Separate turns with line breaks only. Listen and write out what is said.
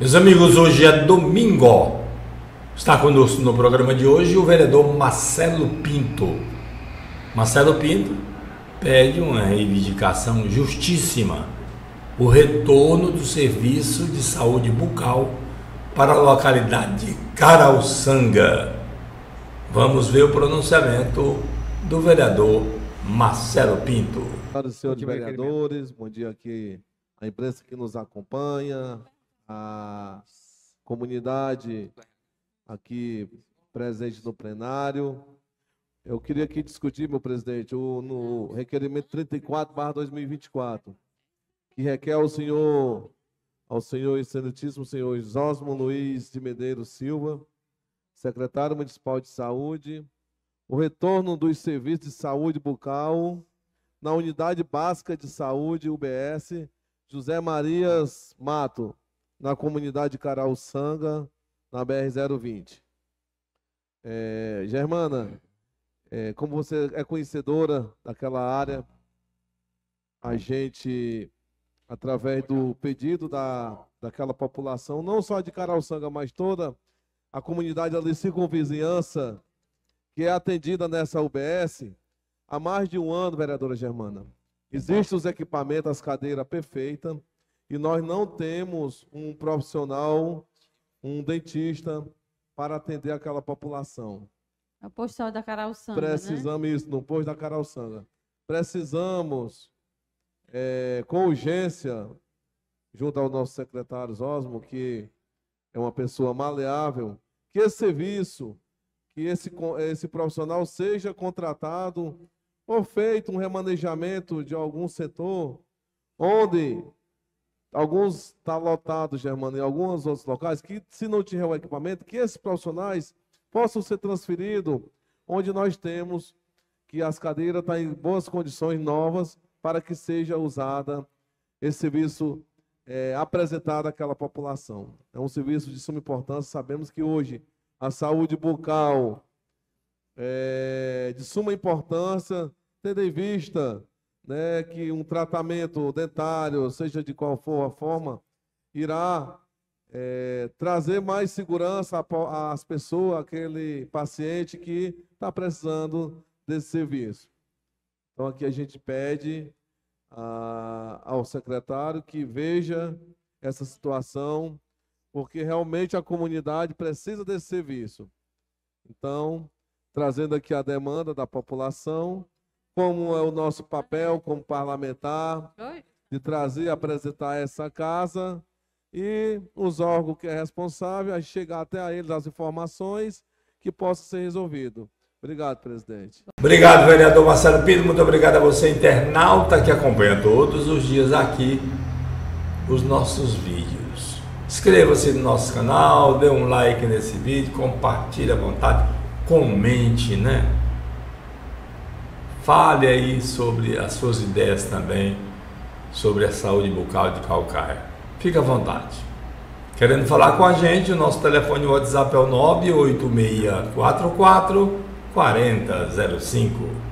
Meus amigos, hoje é domingo. Está conosco no programa de hoje o vereador Marcelo Pinto. Marcelo Pinto pede uma reivindicação justíssima: o retorno do serviço de saúde bucal para a localidade de Carauçanga. Vamos ver o pronunciamento do vereador Marcelo Pinto.
Senhoras e senhores vereadores, bom dia aqui à imprensa que nos acompanha, a comunidade aqui presente no plenário. Eu queria aqui discutir, meu presidente, no requerimento 34/2024, que requer ao senhor excelentíssimo senhor Osmo Luiz de Medeiros Silva, secretário municipal de saúde, o retorno dos serviços de saúde bucal na unidade básica de saúde UBS José Marias Mato, na comunidade de Carauçanga, na BR-020. Germana, como você é conhecedora daquela área, a gente, através do pedido daquela população, não só de Carauçanga, mas toda a comunidade ali, circunvizinhança, que é atendida nessa UBS, há mais de um ano, vereadora Germana, existem os equipamentos, as cadeiras perfeitas, e nós não temos um profissional, um dentista, para atender aquela população.
É o posto da Carauçanga,
precisamos, né? Isso, no posto da Carauçanga. Precisamos, com urgência, junto ao nosso secretário Osmo, que é uma pessoa maleável, que esse serviço, que esse profissional seja contratado ou feito um remanejamento de algum setor, onde alguns está lotado, Germano, em alguns outros locais, que se não tiver o equipamento, que esses profissionais possam ser transferidos, onde nós temos que as cadeiras estão em boas condições, novas, para que seja usada esse serviço apresentado àquela população. É um serviço de suma importância. Sabemos que hoje a saúde bucal é de suma importância, tendo em vista, né, que um tratamento dentário, seja de qual for a forma, irá trazer mais segurança às pessoas, aquele paciente que está precisando desse serviço. Então, aqui a gente pede ao secretário que veja essa situação, porque realmente a comunidade precisa desse serviço. Então, trazendo aqui a demanda da população, como é o nosso papel como parlamentar, de trazer e apresentar essa casa e os órgãos que é responsável a chegar até a eles as informações que possam ser resolvidas. Obrigado, presidente.
Obrigado, vereador Marcelo Pinto. Muito obrigado a você, internauta, que acompanha todos os dias aqui os nossos vídeos. Inscreva-se no nosso canal, dê um like nesse vídeo, compartilhe à vontade, comente, né? Fale aí sobre as suas ideias também, sobre a saúde bucal de Calcaia. Fique à vontade. Querendo falar com a gente, o nosso telefone WhatsApp é o 98644 4005.